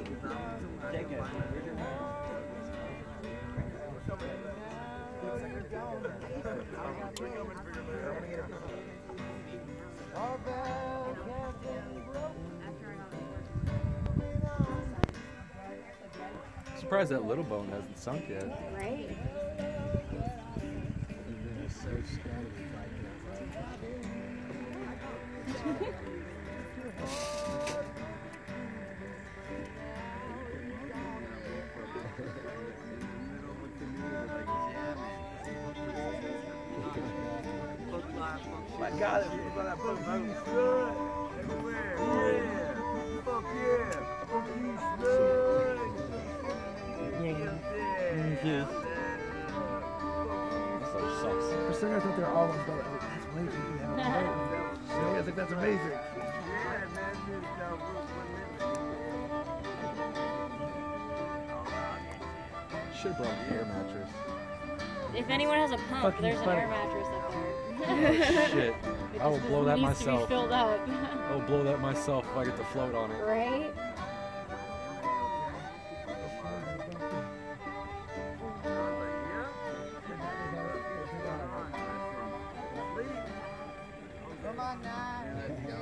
Surprised that little bone hasn't sunk yet. Right? My God, it's gonna put my blood everywhere. Yeah. Fuck yeah. Fuck you, blood. Yeah. That sucks. For a second, I thought they were all on boat. That's way too down. I was like, that's amazing. Yeah, man. Should have brought an air mattress. If anyone has a pump, Fucking there's an funny. air mattress up there. Shit. I will blow that needs to be myself. filled up. I will blow that myself if I get to float on it. Right? Come on now.